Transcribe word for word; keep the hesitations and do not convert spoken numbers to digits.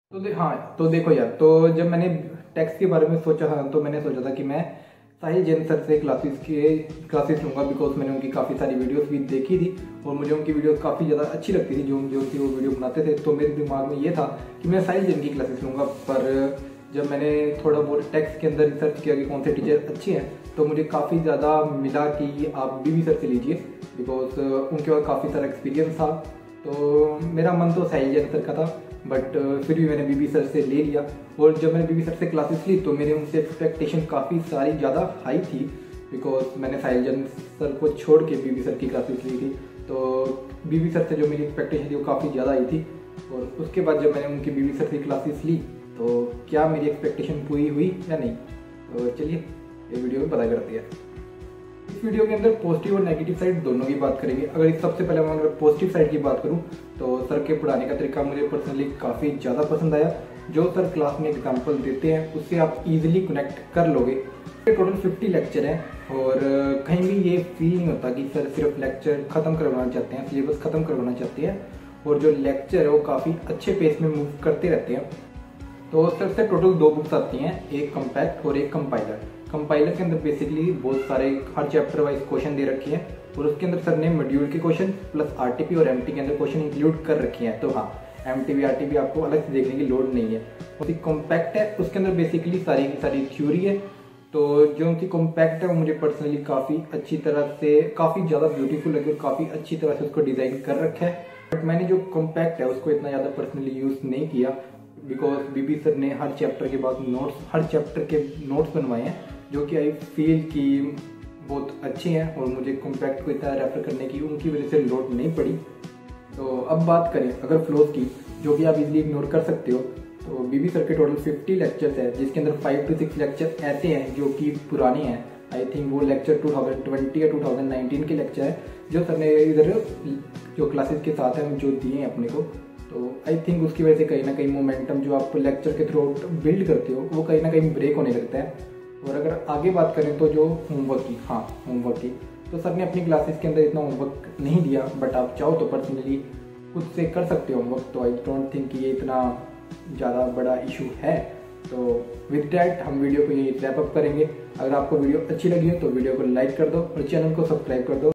तो दे, हाँ तो देखो यार, तो जब मैंने टैक्स के बारे में सोचा था तो मैंने सोचा था कि मैं साहिल जैन सर से क्लासेस के क्लासेस लूँगा, बिकॉज मैंने उनकी काफ़ी सारी वीडियोस भी देखी थी और मुझे उनकी वीडियोस काफ़ी ज़्यादा अच्छी लगती थी जो जो कि वो वीडियो बनाते थे। तो मेरे दिमाग में ये था कि मैं साहिल जैन की क्लासेस लूँगा। पर जब मैंने थोड़ा बहुत टैक्स के अंदर रिसर्च किया कि कौन से टीचर अच्छे हैं, तो मुझे काफ़ी ज़्यादा मिला कि आप बीबी सर से लीजिए, बिकॉज उनके पास काफ़ी सारा एक्सपीरियंस था। तो मेरा मन तो साहिल जैन सर का था, बट फिर भी मैंने बीबी सर से ले लिया। और जब मैंने बीबी सर से क्लासेस ली तो मेरे उनसे एक्सपेक्टेशन काफ़ी सारी ज़्यादा हाई थी, बिकॉज मैंने साहिल जैन सर को छोड़ के बीबी सर की क्लासेस ली थी। तो बीबी सर से जो मेरी एक्सपेक्टेशन थी वो काफ़ी ज़्यादा आई थी। और उसके बाद जब मैंने उनकी बीबी सर की क्लासेस ली तो क्या मेरी एक्सपेक्टेशन पूरी हुई या नहीं, तो चलिए ये वीडियो में पता करते हैं। इस वीडियो के अंदर पॉजिटिव और नेगेटिव साइड दोनों की बात करेंगे। अगर इस सबसे पहले मैं अगर पॉजिटिव साइड की बाट करूं तो सर के पढ़ाने का तरीका मुझे पर्सनली काफ़ी ज़्यादा पसंद आया। जो सर क्लास में एग्जांपल देते हैं उससे आप इजीली कनेक्ट कर लोगे। टोटल पचास लेक्चर हैं और कहीं भी ये फील नहीं होता कि सर सिर्फ लेक्चर खत्म करवाना चाहते हैं, सिलेबस खत्म करवाना चाहते हैं। और जो लेक्चर है वो काफ़ी अच्छे पेस में मूव करते रहते हैं। तो सर से टोटल दो बुक्स आती हैं, एक कम्पैक्ट और एक कंपाइलर। कंपाइलर के अंदर बेसिकली बहुत सारे हर चैप्टर वाइज क्वेश्चन दे रखे हैं और उसके अंदर सर ने मॉड्यूल के क्वेश्चन प्लस आरटीपी और एमटी के अंदर क्वेश्चन इंक्लूड कर रखे हैं। तो हाँ, एमटीबी आरटीपी आपको अलग से देखने की लोड नहीं है। और कॉम्पैक्ट है उसके अंदर बेसिकली सारी की सारी थ्योरी है। तो जो उनकी कॉम्पैक्ट है वो मुझे पर्सनली काफ़ी अच्छी तरह से काफ़ी ज़्यादा ब्यूटीफुल लगी और काफ़ी अच्छी तरह से उसको डिज़ाइन कर रखा है। बट मैंने जो कॉम्पैक्ट है उसको इतना ज़्यादा पर्सनली यूज़ नहीं किया, बिकॉज बीबी सर ने हर चैप्टर के बाद नोट्स हर चैप्टर के नोट्स बनवाए हैं जो कि आई फील कि बहुत अच्छे हैं और मुझे कॉम्पैक्ट को इतना रेफर करने की उनकी वजह से लोड नहीं पड़ी। तो अब बात करें अगर फ्लोज की, जो कि आप इजीली इग्नोर कर सकते हो, तो बीबी सर के टोटल पचास लेक्चर्स है जिसके अंदर फाइव टू सिक्स लेक्चर ऐसे हैं जो कि पुराने हैं। आई थिंक वो लेक्चर टू थाउजेंड ट्वेंटी या टू थाउजेंड नाइनटीन के लेक्चर है जो सर ने इधर जो क्लासेस के साथ हैं जो दिए हैं अपने को। तो आई थिंक उसकी वजह से कहीं ना कहीं मोमेंटम जो आप लेक्चर के थ्रू बिल्ड करते हो वो कहीं ना कहीं ब्रेक होने लगता है। और अगर आगे बात करें तो जो होमवर्क की, हाँ होमवर्क की, तो सर ने अपनी क्लासेस के अंदर इतना होमवर्क नहीं दिया, बट आप चाहो तो पर्सनली खुद से कर सकते हो होमवर्क। तो आई डोंट थिंक ये इतना ज़्यादा बड़ा इशू है। तो विद डैट हम वीडियो को यही रैप अप करेंगे। अगर आपको वीडियो अच्छी लगी हो तो वीडियो को लाइक कर दो और चैनल को सब्सक्राइब कर दो।